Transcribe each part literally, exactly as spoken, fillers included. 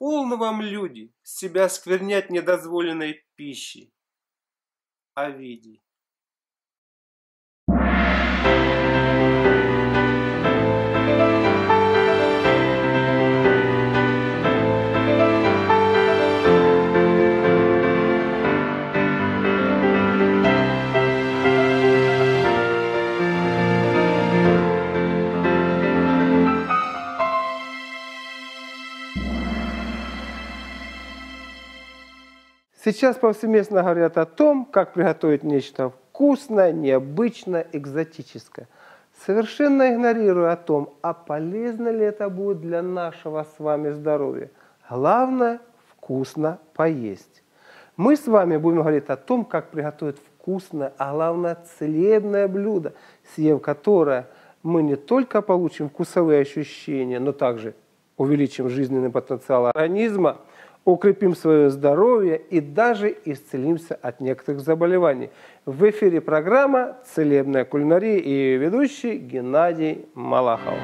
Полно вам, люди, себя сквернять недозволенной пищей. Овидий. Сейчас повсеместно говорят о том, как приготовить нечто вкусное, необычное, экзотическое. Совершенно игнорируя о том, а полезно ли это будет для нашего с вами здоровья. Главное – вкусно поесть. Мы с вами будем говорить о том, как приготовить вкусное, а главное – целебное блюдо, съев которое мы не только получим вкусовые ощущения, но также увеличим жизненный потенциал организма, укрепим свое здоровье и даже исцелимся от некоторых заболеваний. В эфире программа «Целебная кулинария» и ее ведущий Геннадий Малахов.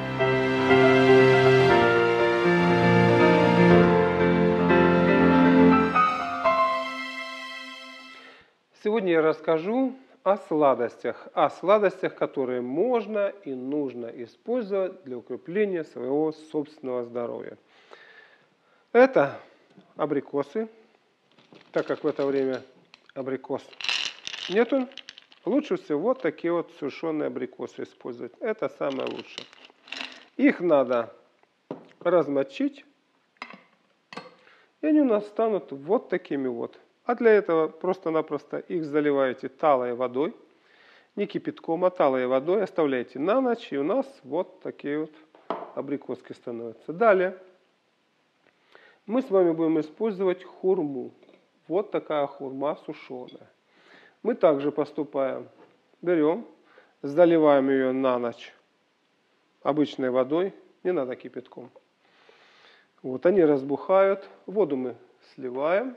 Сегодня я расскажу о сладостях, о сладостях, которые можно и нужно использовать для укрепления своего собственного здоровья. Это абрикосы, так как в это время абрикос нету, лучше всего вот такие вот сушеные абрикосы использовать. Это самое лучшее. Их надо размочить, и они у нас станут вот такими вот. А для этого просто-напросто их заливаете талой водой, не кипятком, а талой водой, оставляете на ночь, и у нас вот такие вот абрикоски становятся. Далее мы с вами будем использовать хурму. Вот такая хурма сушеная. Мы также поступаем. Берем, заливаем ее на ночь обычной водой, не надо кипятком. Вот они разбухают. Воду мы сливаем.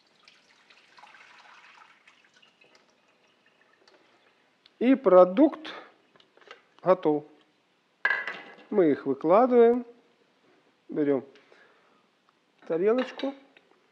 И продукт готов. Мы их выкладываем. Берем тарелочку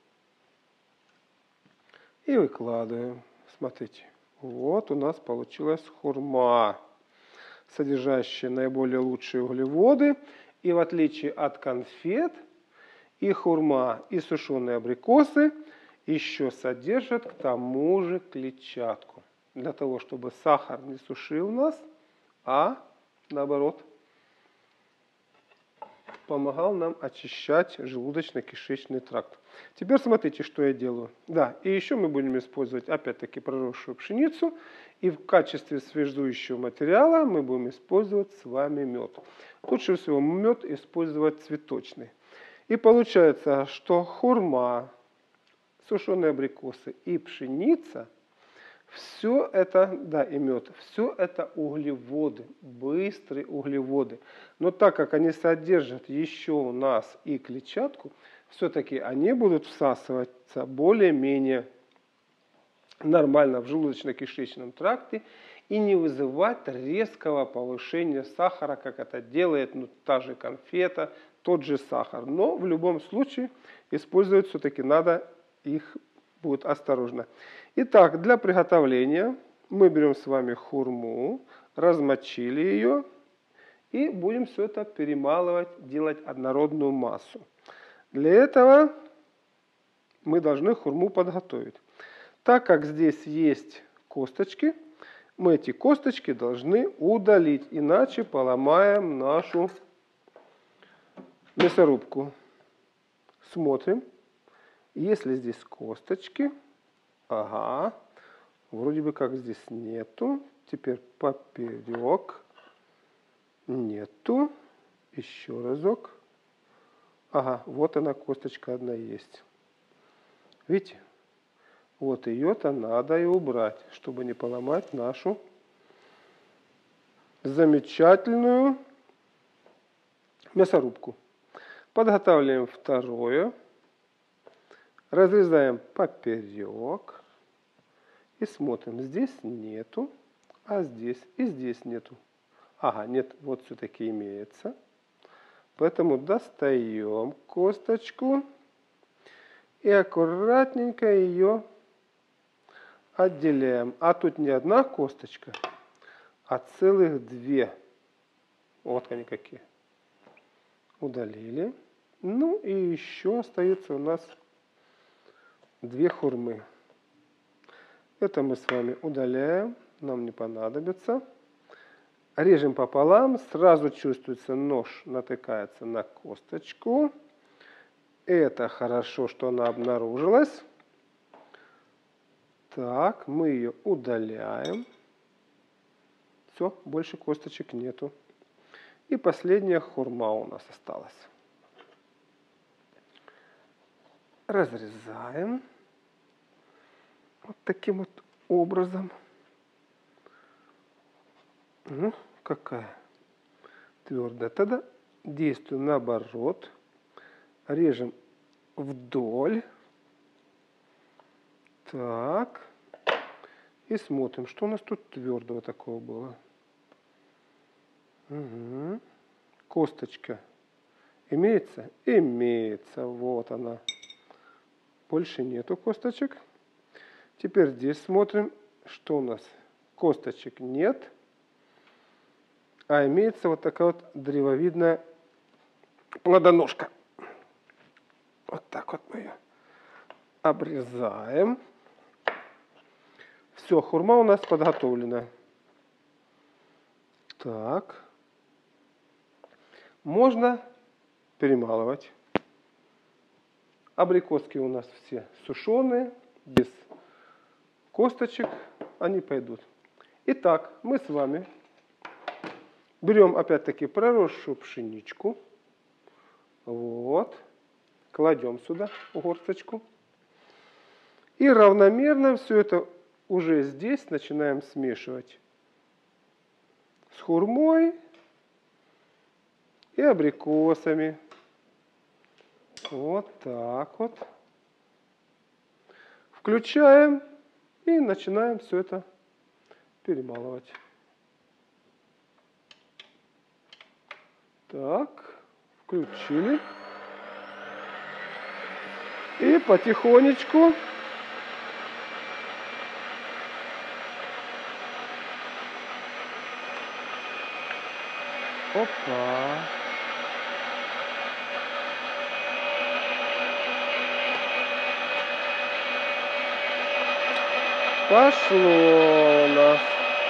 и выкладываем. Смотрите, вот у нас получилась хурма, содержащая наиболее лучшие углеводы. И в отличие от конфет, и хурма, и сушеные абрикосы еще содержат к тому же клетчатку. Для того, чтобы сахар не сушил нас, а наоборот помогал нам очищать желудочно-кишечный тракт. Теперь смотрите, что я делаю. Да, и еще мы будем использовать опять-таки проросшую пшеницу. И в качестве связующего материала мы будем использовать с вами мед. Лучше всего мед использовать цветочный. И получается, что хурма, сушеные абрикосы и пшеница, все это, да, и мед, все это углеводы, быстрые углеводы. Но так как они содержат еще у нас и клетчатку, все-таки они будут всасываться более-менее нормально в желудочно-кишечном тракте и не вызывать резкого повышения сахара, как это делает ну, та же конфета, тот же сахар. Но в любом случае использовать все-таки надо их будет осторожно. Итак, для приготовления мы берем с вами хурму, размочили ее и будем все это перемалывать, делать однородную массу. Для этого мы должны хурму подготовить. Так как здесь есть косточки, мы эти косточки должны удалить, иначе поломаем нашу мясорубку. Смотрим. Если здесь косточки, ага, вроде бы как здесь нету. Теперь поперек, нету. Еще разок. Ага, вот она, косточка одна есть. Видите? Вот ее-то надо и убрать, чтобы не поломать нашу замечательную мясорубку. Подготавливаем второе. Разрезаем поперек и смотрим. Здесь нету, а здесь и здесь нету. Ага, нет, вот все-таки имеется. Поэтому достаем косточку И аккуратненько ее отделяем. А тут не одна косточка, а целых две. Вот они какие. Удалили. Ну и еще остается у нас две хурмы. Это мы с вами удаляем. Нам не понадобится. Режем пополам. Сразу чувствуется, нож натыкается на косточку. Это хорошо, что она обнаружилась. Так, мы ее удаляем. Все, больше косточек нету. И последняя хурма у нас осталась. Разрезаем. Вот таким вот образом. Ну, какая твердая. Тогда действуем наоборот. Режем вдоль. Так. И смотрим, что у нас тут твердого такого было. Угу. Косточка имеется? Имеется. Вот она. Больше нету косточек. Теперь здесь смотрим, что у нас. Косточек нет. А имеется вот такая вот древовидная плодоножка. Вот так вот мы ее обрезаем. Все, хурма у нас подготовлена. Так. Можно перемалывать. Абрикоски у нас все сушеные, без косточек, они пойдут. Итак, мы с вами берем опять-таки проросшую пшеничку. Вот. Кладем сюда горсточку. И равномерно все это уже здесь начинаем смешивать с хурмой и абрикосами. Вот так вот. Включаем и начинаем все это перемалывать. Так, включили. И потихонечку опа. Пошло у нас.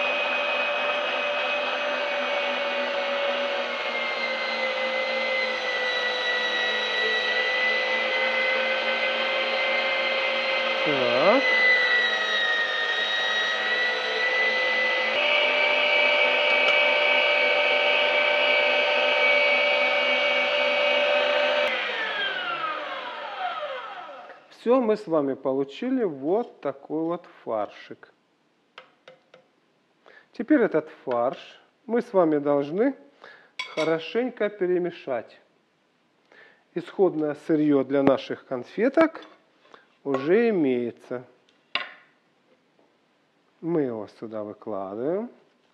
Так. Все, мы с вами получили вот такой вот фаршик. Теперь этот фарш мы с вами должны хорошенько перемешать. Исходное сырье для наших конфеток уже имеется. Мы его сюда выкладываем.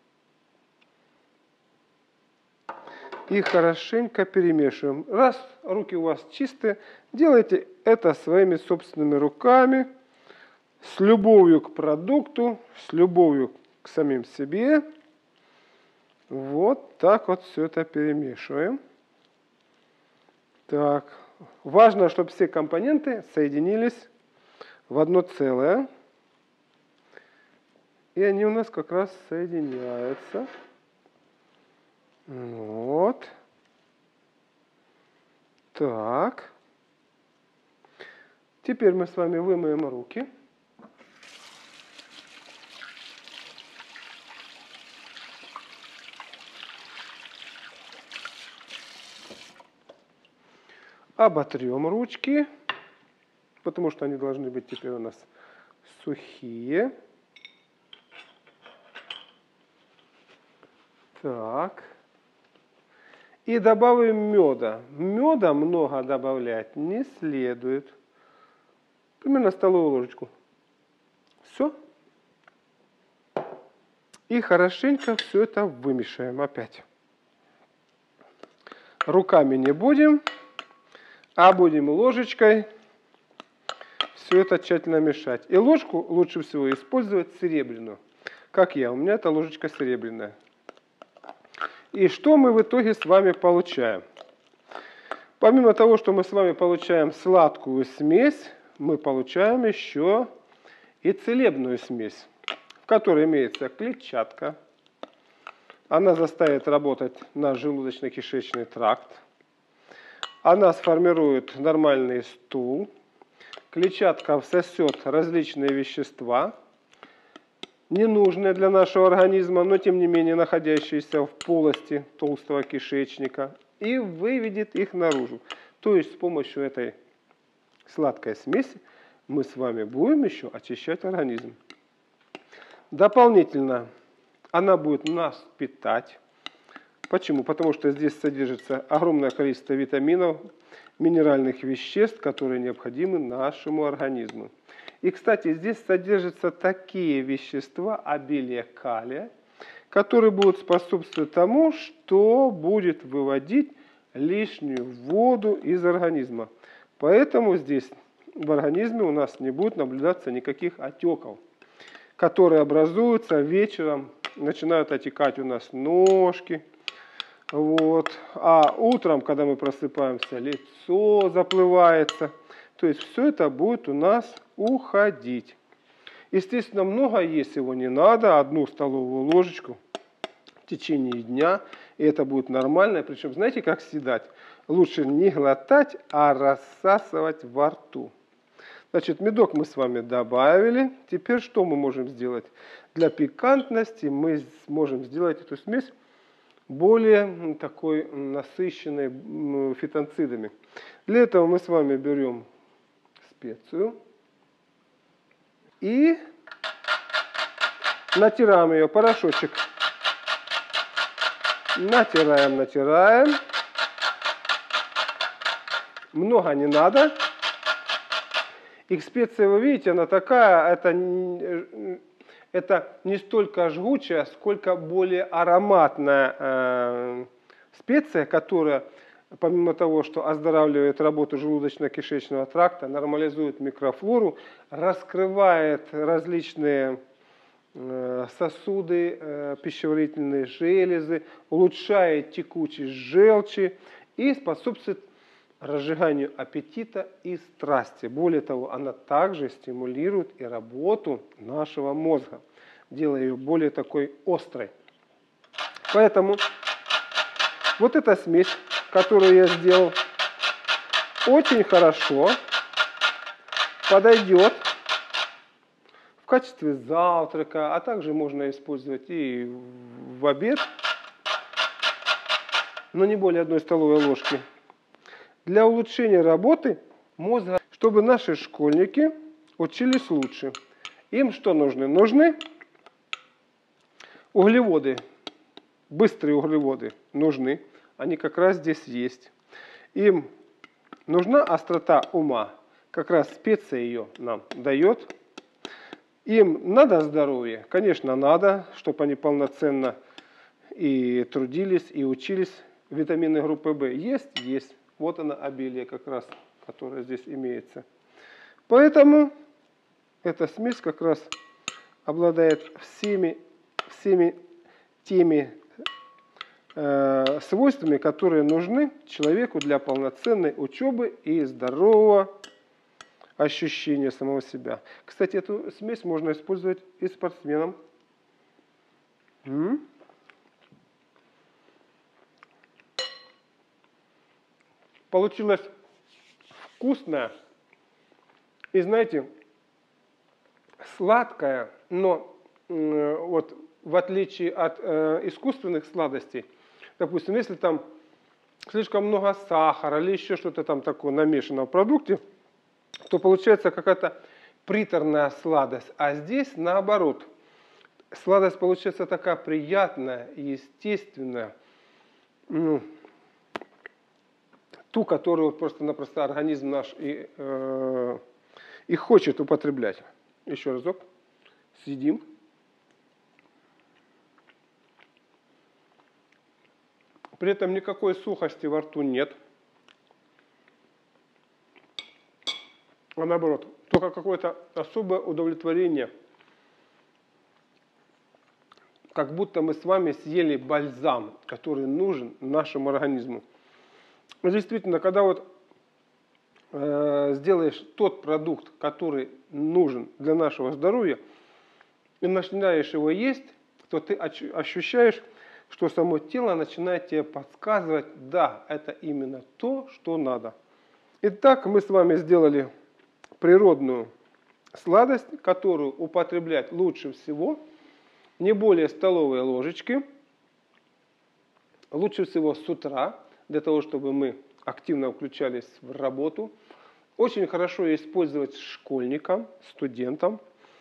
И хорошенько перемешиваем. Раз руки у вас чистые, делайте это своими собственными руками, с любовью к продукту, с любовью к самим себе. Вот так вот все это перемешиваем. Так, важно, чтобы все компоненты соединились в одно целое. И они у нас как раз соединяются. Вот. Так. Теперь мы с вами вымоем руки. Оботрем ручки, потому что они должны быть теперь у нас сухие. Так. И добавим меда. Меда много добавлять не следует. Примерно столовую ложечку. Все. И хорошенько все это вымешаем опять. Руками не будем, а будем ложечкой все это тщательно мешать. И ложку лучше всего использовать серебряную. Как я, у меня эта ложечка серебряная. И что мы в итоге с вами получаем? Помимо того, что мы с вами получаем сладкую смесь, мы получаем еще и целебную смесь, в которой имеется клетчатка. Она заставит работать наш желудочно-кишечный тракт. Она сформирует нормальный стул. Клетчатка всосет различные вещества, ненужные для нашего организма, но тем не менее находящиеся в полости толстого кишечника, и выведет их наружу. То есть с помощью этой сладкой смеси мы с вами будем еще очищать организм. Дополнительно она будет нас питать. Почему? Потому что здесь содержится огромное количество витаминов, минеральных веществ, которые необходимы нашему организму. И, кстати, здесь содержатся такие вещества, обилие калия, которые будут способствовать тому, что будет выводить лишнюю воду из организма. Поэтому здесь в организме у нас не будет наблюдаться никаких отеков, которые образуются вечером, начинают отекать у нас ножки. Вот. А утром, когда мы просыпаемся, лицо заплывается. То есть все это будет у нас уходить. Естественно, много есть его не надо. Одну столовую ложечку в течение дня. И это будет нормально. Причем, знаете, как съедать? Лучше не глотать, а рассасывать во рту. Значит, медок мы с вами добавили. Теперь что мы можем сделать? Для пикантности мы можем сделать эту смесь более такой насыщенной фитонцидами. Для этого мы с вами берем специю и натираем ее, порошочек. Натираем, натираем. Много не надо. И специя, вы видите, она такая, это... Это не столько жгучая, сколько более ароматная э, специя, которая, помимо того, что оздоравливает работу желудочно-кишечного тракта, нормализует микрофлору, раскрывает различные э, сосуды, э, пищеварительные железы, улучшает текучесть желчи и способствует разжиганию аппетита и страсти. Более того, она также стимулирует и работу нашего мозга, делая ее более такой острой. Поэтому вот эта смесь, которую я сделал, очень хорошо подойдет в качестве завтрака, а также можно использовать и в обед, но не более одной столовой ложки. Для улучшения работы мозга, чтобы наши школьники учились лучше. Им что нужны? Нужны углеводы, быстрые углеводы нужны. Они как раз здесь есть. Им нужна острота ума. Как раз специя ее нам дает. Им надо здоровье? Конечно, надо, чтобы они полноценно и трудились, и учились. Витамины группы В есть? Есть. Вот она обилие как раз, которое здесь имеется. Поэтому эта смесь как раз обладает всеми, всеми теми э, свойствами, которые нужны человеку для полноценной учебы и здорового ощущения самого себя. Кстати, эту смесь можно использовать и спортсменам. М-м. Получилось вкусное и, знаете, сладкое, но э, вот в отличие от э, искусственных сладостей, допустим, если там слишком много сахара или еще что-то там такое намешано в продукте, то получается какая-то приторная сладость. А здесь наоборот, сладость получается такая приятная и естественная. Ну, ту, которую просто-напросто организм наш и, э, и хочет употреблять. Еще разок. Съедим. При этом никакой сухости во рту нет. А наоборот, только какое-то особое удовлетворение. Как будто мы с вами съели бальзам, который нужен нашему организму. Но действительно, когда вот э, сделаешь тот продукт, который нужен для нашего здоровья, и начинаешь его есть, то ты ощущаешь, что само тело начинает тебе подсказывать, да, это именно то, что надо. Итак, мы с вами сделали природную сладость, которую употреблять лучше всего не более столовой ложечки, лучше всего с утра, для того, чтобы мы активно включались в работу. Очень хорошо использовать школьникам, студентам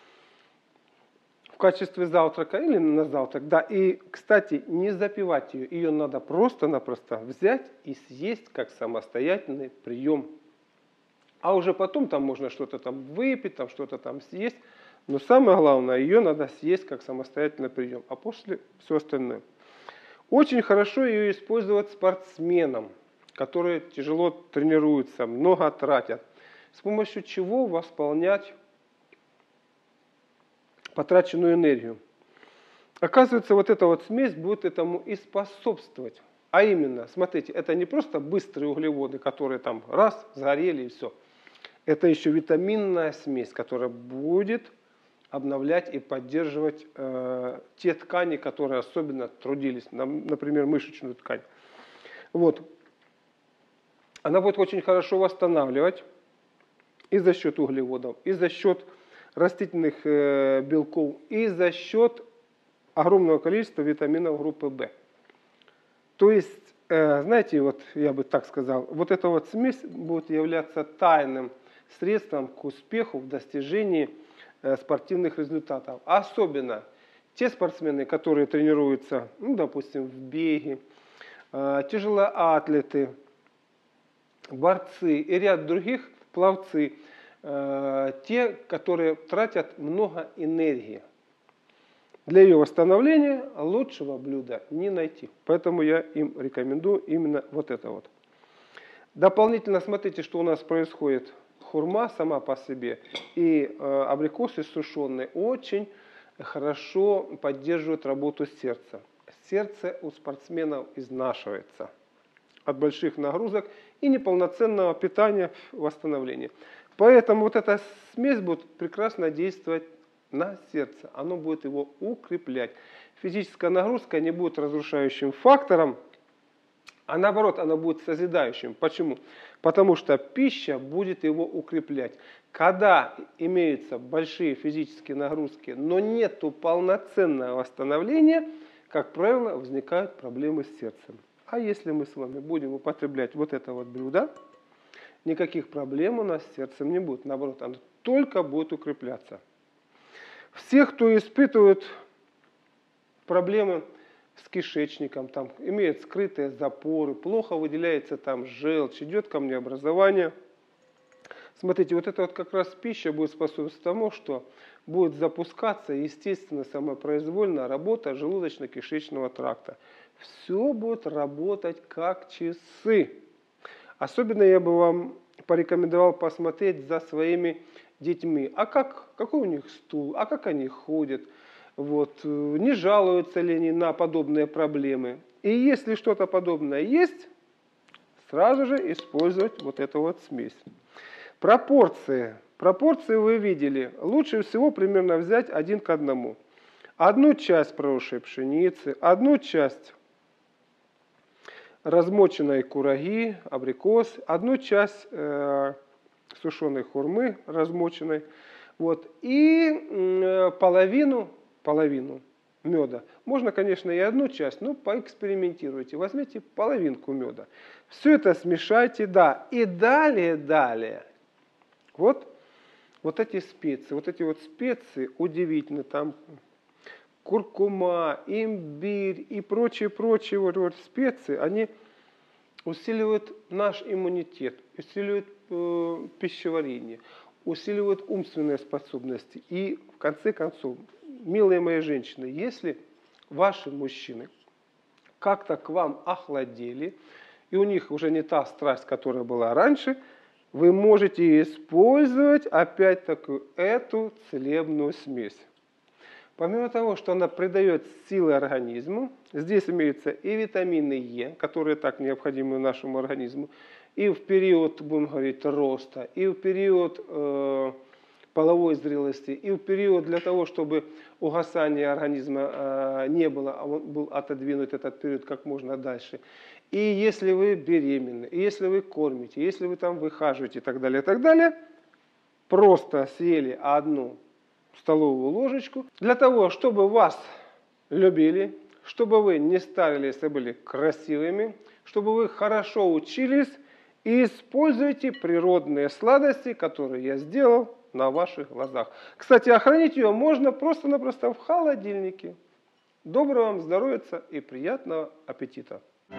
в качестве завтрака или на завтрак. Да, и, кстати, не запивать ее, ее надо просто-напросто взять и съесть как самостоятельный прием. А уже потом там можно что-то там выпить, там что-то там съесть. Но самое главное, ее надо съесть как самостоятельный прием, а после все остальное. Очень хорошо ее использовать спортсменам, которые тяжело тренируются, много тратят. С помощью чего восполнять потраченную энергию. Оказывается, вот эта вот смесь будет этому и способствовать. А именно, смотрите, это не просто быстрые углеводы, которые там раз, сгорели и все. Это еще витаминная смесь, которая будет обновлять и поддерживать э, те ткани, которые особенно трудились, например, мышечную ткань. Вот. Она будет очень хорошо восстанавливать и за счет углеводов, и за счет растительных э, белков, и за счет огромного количества витаминов группы В. То есть, э, знаете, вот я бы так сказал, вот эта вот смесь будет являться тайным средством к успеху в достижении спортивных результатов. Особенно те спортсмены, которые тренируются, ну, допустим, в беге, э, тяжелоатлеты, борцы и ряд других, пловцы, э, те, которые тратят много энергии. Для ее восстановления лучшего блюда не найти. Поэтому я им рекомендую именно вот это вот. Дополнительно смотрите, что у нас происходит. Хурма сама по себе и э, абрикосы сушеные очень хорошо поддерживают работу сердца. Сердце у спортсменов изнашивается от больших нагрузок и неполноценного питания в восстановлении. Поэтому вот эта смесь будет прекрасно действовать на сердце. Оно будет его укреплять. Физическая нагрузка не будет разрушающим фактором, а наоборот, она будет созидающим. Почему? Потому что пища будет его укреплять. Когда имеются большие физические нагрузки, но нет полноценного восстановления, как правило, возникают проблемы с сердцем. А если мы с вами будем употреблять вот это вот блюдо, никаких проблем у нас с сердцем не будет. Наоборот, оно только будет укрепляться. Все, кто испытывает проблемы с кишечником, там имеет скрытые запоры, плохо выделяется там желчь, идет камнеобразование. Смотрите, вот это вот как раз пища будет способствовать тому, что будет запускаться естественно самопроизвольная работа желудочно-кишечного тракта. Все будет работать как часы. Особенно я бы вам порекомендовал посмотреть за своими детьми. А как, какой у них стул, а как они ходят. Вот, не жалуются ли они на подобные проблемы. И если что-то подобное есть, сразу же использовать вот эту вот смесь. Пропорции. Пропорции вы видели. Лучше всего примерно взять один к одному. Одну часть проросшей пшеницы, одну часть размоченной кураги, абрикос, одну часть э, сушеной хурмы размоченной, вот, и э, половину половину меда. Можно, конечно, и одну часть, но поэкспериментируйте. Возьмите половинку меда. Все это смешайте, да. И далее, далее. Вот, вот эти специи. Вот эти вот специи удивительно. Там куркума, имбирь и прочие-прочие вот, вот специи, они усиливают наш иммунитет, усиливают э, пищеварение, усиливают умственные способности. И в конце концов, милые мои женщины, если ваши мужчины как-то к вам охладели, и у них уже не та страсть, которая была раньше, вы можете использовать опять-таки эту целебную смесь. Помимо того, что она придает силы организму, здесь имеются и витамины Е, которые так необходимы нашему организму, и в период, будем говорить, роста, и в период э, половой зрелости, и в период для того, чтобы угасания организма э, не было, а он был отодвинут этот период как можно дальше. И если вы беременны, и если вы кормите, если вы там выхаживаете и так далее, и так далее, просто съели одну столовую ложечку для того, чтобы вас любили, чтобы вы не старились, а были красивыми, чтобы вы хорошо учились, и используйте природные сладости, которые я сделал на ваших глазах. Кстати, охранить ее можно просто-напросто в холодильнике. Доброго вам здоровья и приятного аппетита!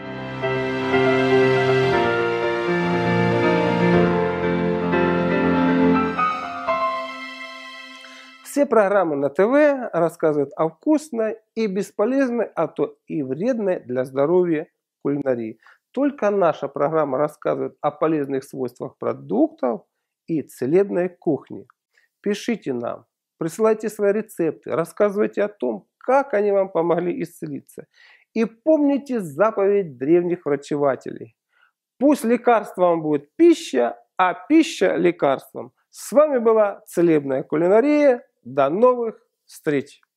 Все программы на ТВ рассказывают о вкусной и бесполезной, а то и вредной для здоровья кулинарии. Только наша программа рассказывает о полезных свойствах продуктов и целебной кухни. Пишите нам, присылайте свои рецепты, рассказывайте о том, как они вам помогли исцелиться. И помните заповедь древних врачевателей. Пусть лекарством будет пища, а пища лекарством. С вами была Целебная кулинария. До новых встреч!